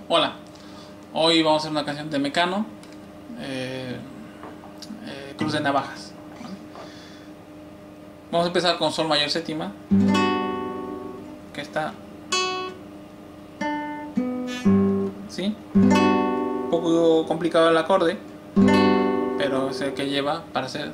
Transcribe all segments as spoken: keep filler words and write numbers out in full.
Hola, hoy vamos a hacer una canción de Mecano, eh, eh, Cruz de Navajas. ¿Vale? Vamos a empezar con Sol mayor séptima, que está, ¿sí? Un poco complicado el acorde, pero es el que lleva para hacer.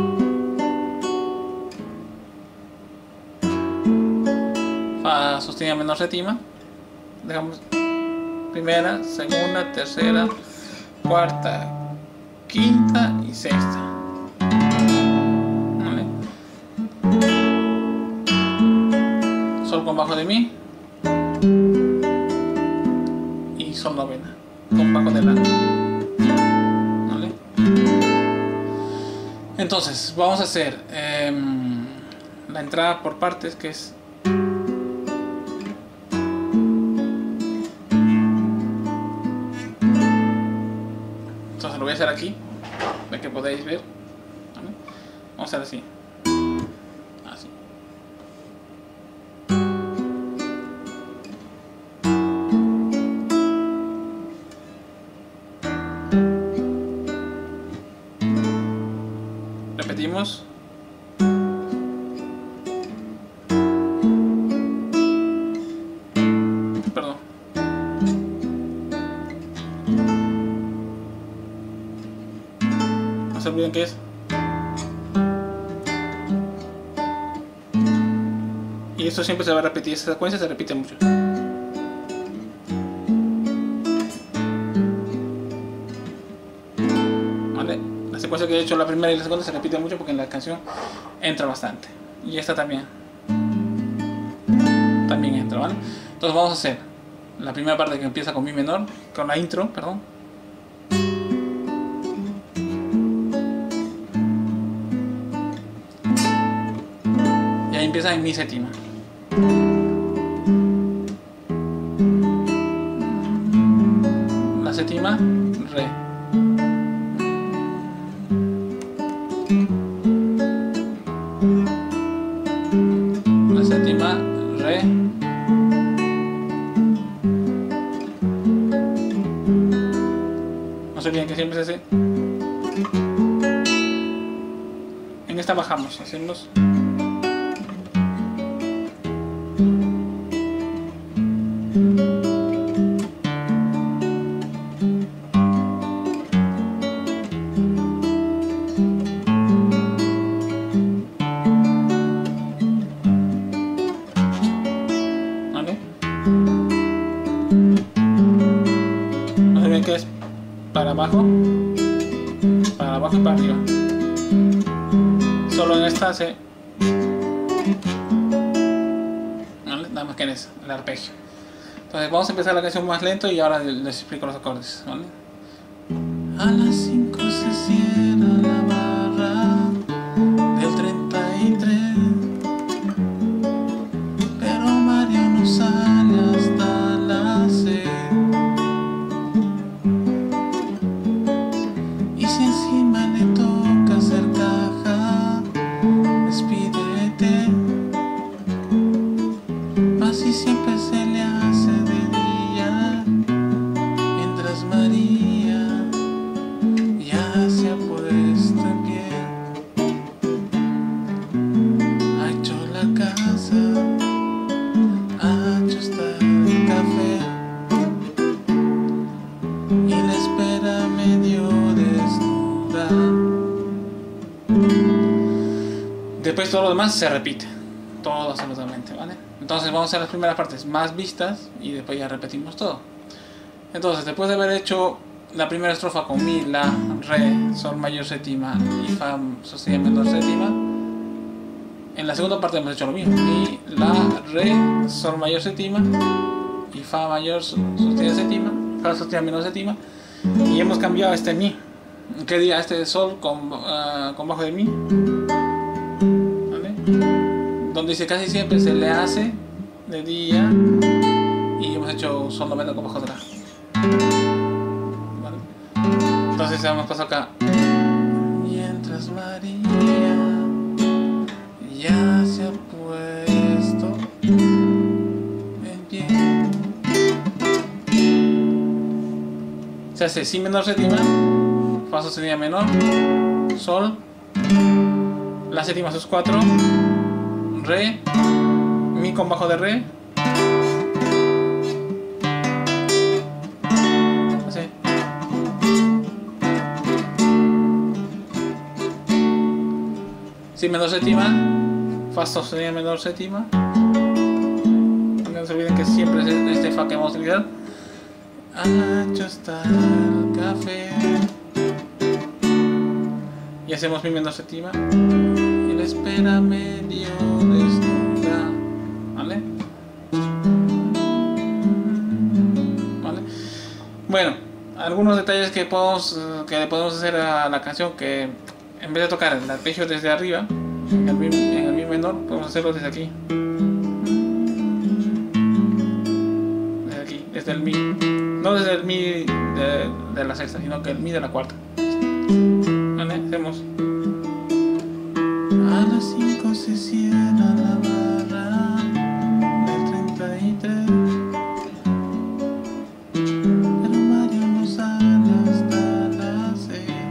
Fa sostenido menor séptima, dejamos primera, segunda, tercera, cuarta, quinta y sexta. ¿Vale? Sol con bajo de mi y sol novena con bajo de la. ¿Vale? Entonces vamos a hacer eh, la entrada por partes, que es lo voy a hacer aquí, para que podáis ver. ¿Vale? Vamos a hacer así, así. Repetimos. Perdón. No se olviden qué es. Y esto siempre se va a repetir, esta secuencia se repite mucho. ¿Vale? La secuencia que he hecho, la primera y la segunda, se repite mucho porque en la canción entra bastante. Y esta también. También entra, ¿vale? Entonces vamos a hacer la primera parte, que empieza con mi menor, con la intro, perdón. Empieza en mi séptima. La séptima, re. La séptima, re. No se olviden que siempre se hace. En esta bajamos, hacemos. Que es para abajo, para abajo y para arriba. Solo en esta se, ¿vale? Nada más que en esa, el arpegio. Entonces vamos a empezar la canción más lento y ahora les explico los acordes, ¿vale? A las cinco se cierra la barra del treinta y tres, pero Mario no sale hasta las seis. Y si encima le toca hacer caja, despídete. Así siempre se le hace de día, mientras María ya se ha puesto en pie. Ha hecho la casa, ha hecho hasta el café, y la espera medio desnuda. Después todo lo demás se repite, todo absolutamente, ¿vale? Entonces vamos a hacer las primeras partes más vistas y después ya repetimos todo. Entonces, después de haber hecho la primera estrofa con mi, la, re, sol mayor séptima y fa sostenido menor séptima, en la segunda parte hemos hecho lo mismo: mi, la, re, sol mayor séptima y fa mayor sostenido séptima, fa sostenido menor séptima, y hemos cambiado este mi, que diga este sol con, uh, con bajo de mi, ¿vale? Donde dice casi siempre se le hace de día, y hemos hecho sol novena con bajo de la, ¿vale? Entonces vamos a pasar acá. Mientras María ya se ha puesto en pie. se hace si menor séptima, fa sostenido menor, sol, la séptima sus cuatro, re, mi con bajo de re, así. Si menor séptima, fa sostenido menor séptima. No se olviden que siempre es este fa que vamos a utilizar. Ancho está el café. Y hacemos mi menor séptima. Y la espera medio desnuda. ¿Vale? ¿Vale? Bueno, algunos detalles que podemos que le podemos hacer a la canción, que en vez de tocar el arpegio desde arriba, en el mi, en el mi menor, podemos hacerlo desde aquí. Desde el mi, no desde el mi de, de la sexta, sino que el mi de la cuarta. ¿Vale? Hacemos. A las cinco se cierra la barra del treinta y tres, pero Mario no sale hasta las seis.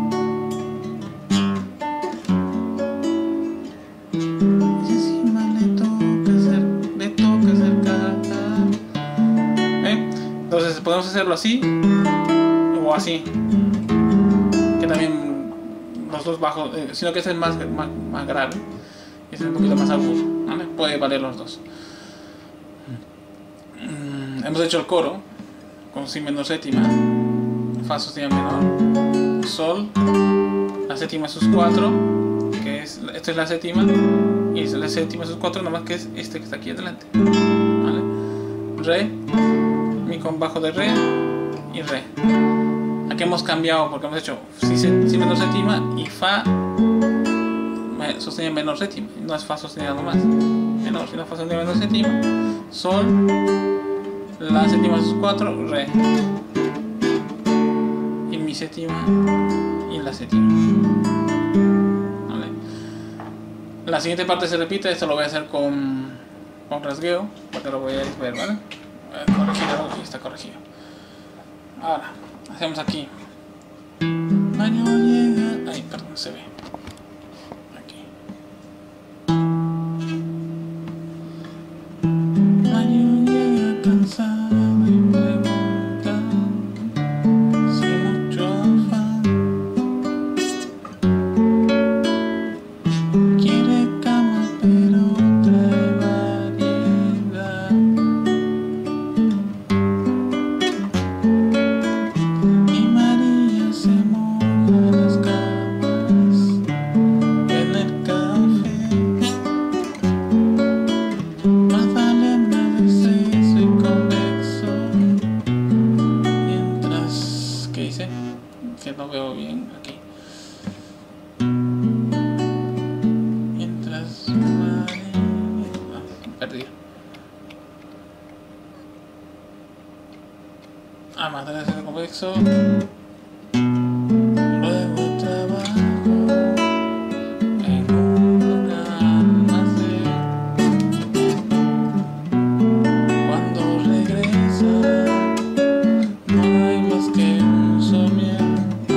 Y encima le toca hacer, le toca acercar. Entonces podemos hacerlo así o así, que también los dos bajos, eh, sino que este es más, más, más grave, este es un poquito más agudo, ¿vale? Puede valer los dos. Mm, hemos hecho el coro con si menor séptima, fa sostenido menor, sol, la séptima sus cuatro, que es, esto es la séptima, y es la séptima sus cuatro, nomás que es este que está aquí adelante, ¿vale? Re, mi con bajo de re y re. Aquí hemos cambiado porque hemos hecho si, si menor séptima y fa sostenido menor séptima. No es fa sostenido nomás menor, sino fa sostenido menor séptima, sol, la séptima sus cuatro, re, y mi séptima y la séptima. ¿Vale? La siguiente parte se repite. Esto lo voy a hacer con, con rasgueo porque lo voy a ver, ¿vale? Corregirlo, y está corregido. Ahora, hacemos aquí. Maño llega. Ay, perdón, se ve. Aquí. Maño llega cansado y pregunta si mucho afán. Quiere cama, pero trae variedad. Que no veo bien aquí. Mientras ah, perdí. Ah, más de ese convexo. Luego trabajo en un almacén. Cuando regresa no hay más que un somier.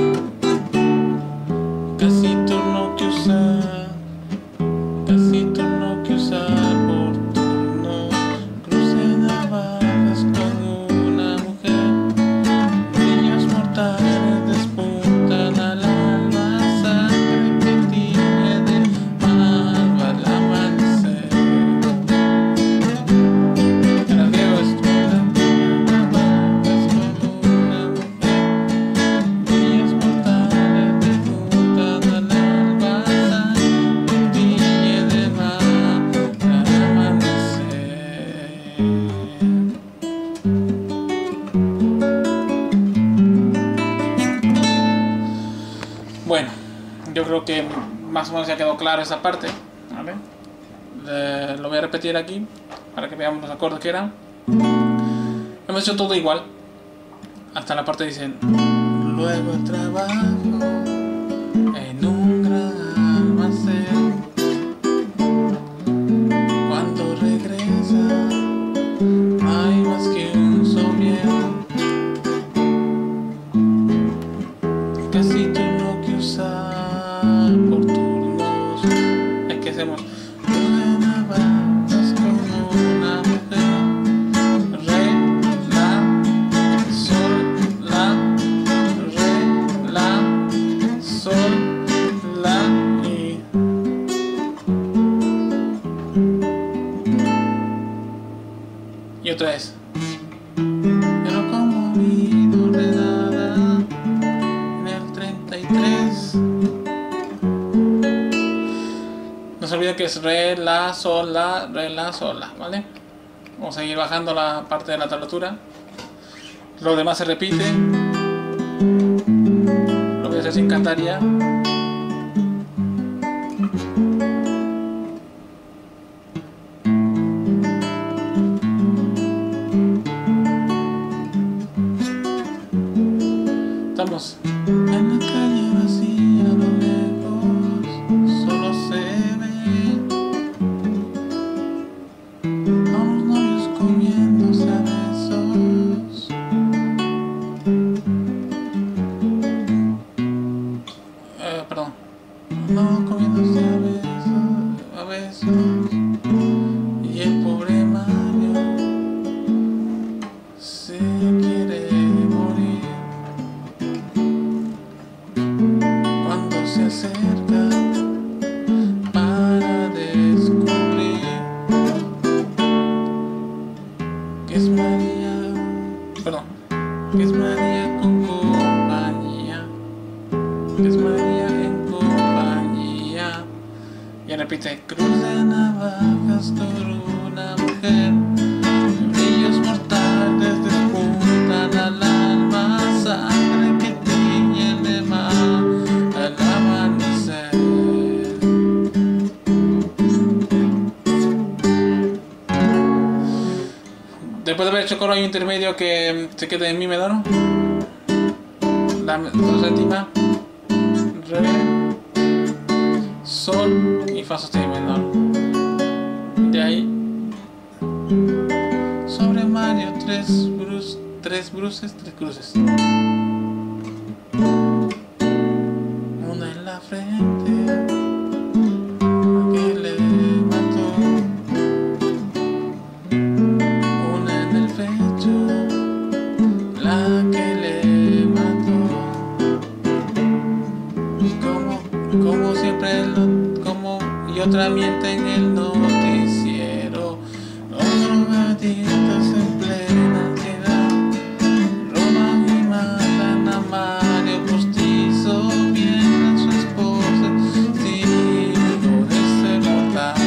Casi turno que usar, casi turno que usar por turno. Crucé navajas con una mujer. Niños mortales despuntan al alma. Sangre que tiñe de malva al amanecer. En el griego estuve navajas con una mujer. Niños mortales despuntan al alba, sangre que tiñe de malva al amanecer. Bueno, yo creo que más o menos ya quedó claro esa parte, ¿vale? Eh, lo voy a repetir aquí para que veamos los acordes que eran. Hemos hecho todo igual hasta la parte dicen luego el trabajo en un gran almacén. Cuando regresa no hay más que un somier. casi turno que usar por turnos. Aquí hacemos cruz de navajas con una mujer. Re, la, sol, la, re, la, sol, la y y otra vez. Pero como vino redada en el treinta y tres, no se olvida que es re, la, sol, la, re, la, sol, la, ¿vale? Vamos a seguir bajando la parte de la tablatura. Lo demás se repite. Lo voy a hacer sin cantar ya. Estamos en la calle vacía, a lo lejos solo se ve a unos novios comiéndose a besos. Eh, perdón, no comiéndose a besos, a besos. Y el pobre Mario se quiere morir. Se acerca para descubrir que es María, perdón, que es María con compañía, que es María en compañía. Y repite, cruz de navajas con una mujer, brillos mortales despuntan al alma, sangre que tiñe de mar. Después de haber hecho coro hay un intermedio que se queda en mi menor, la do séptima, re, sol y fa sostenido menor. De ahí sobre Mario tres brus, tres bruces, tres cruces. Una en la frente que le mató, una en el pecho la que le mató. Como, como siempre lo, como y otra miente en el noticiero. Los drogadictos en plena ciudad roban y matan a Mario Postizo, viene su esposa sin hijo de ser mortal.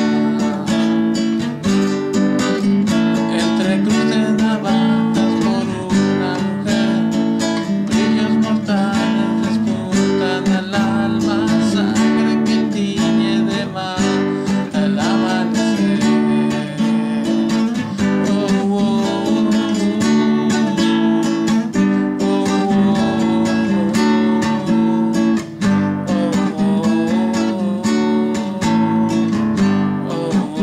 Entre cruz de navajas por una mujer, brillos mortales despuntan al alma, sangre que tiñe de mar al amanecer. Oh, oh, oh, oh, oh, oh, oh, oh.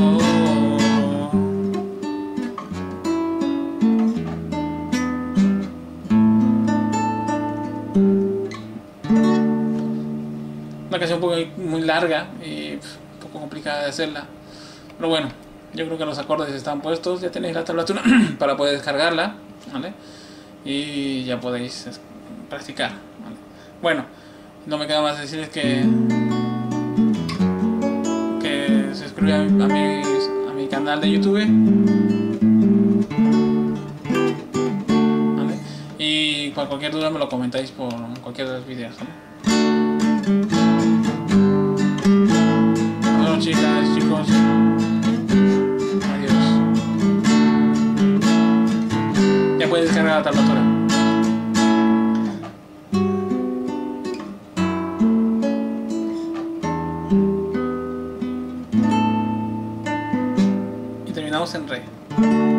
Una canción un poco muy larga y un poco complicada de hacerla, pero bueno, yo creo que los acordes están puestos, ya tenéis la tablatura para poder descargarla, ¿vale? Y ya podéis practicar, ¿vale? Bueno, no me queda más decirles que que se suscriban a mi, a mi canal de YouTube, ¿vale? Y por cualquier duda me lo comentáis por cualquier de los videos, ¿vale? Bueno, chicas, chicos, adiós. Ya puedes descargar la tablatura. Y terminamos en re.